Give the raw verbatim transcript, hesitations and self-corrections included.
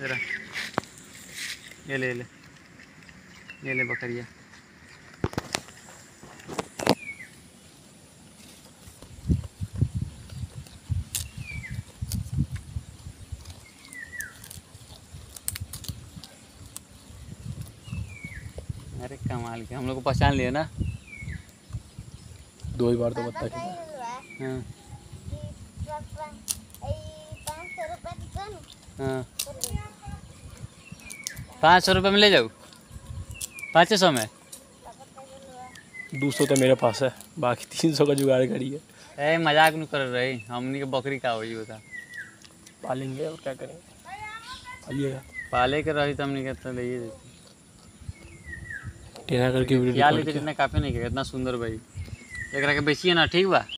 जरा ये ले ले ये ले बकरिया। अरे कमाल के, हम लोग को पहचान लिए ना। दो ही बार तो बता के। हाँ हाँ पाँच सौ रुपये में ले जाऊँ, पाँच सौ में। दो सौ तो मेरे पास है, बाकी तीन सौ का जुगाड़ करी है। ए मजाक नहीं कर रही, हमनी के बकरी का हुई बता। पालेंगे और क्या करेंगे, पालिएगा। पाले के रही तो हमनी के तो ले देती। टेढ़ा करके वीडियो क्या लेते, इतना काफी नहीं किया, इतना सुंदर भाई। एक रखे बेचिए ना, ठीक बा।